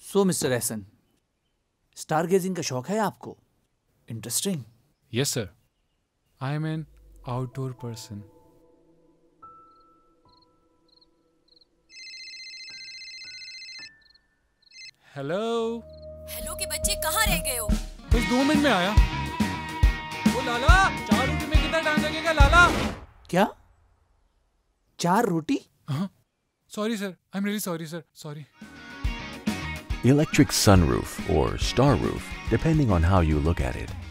सो mister Ehsan, stargazing का शौक है आपको? Interesting. Yes, sir. I am an outdoor person. Hello. Hello के बच्चे कहाँ रह गए हो? बस 2 मिनट में आया। ओ लाला, 4 रोटी में कितना टाइम लगेगा लाला? क्या 4 रोटी? हाँ, sorry sir, I am really sorry sir, sorry. Electric sunroof or star roof, depending on how you look at it,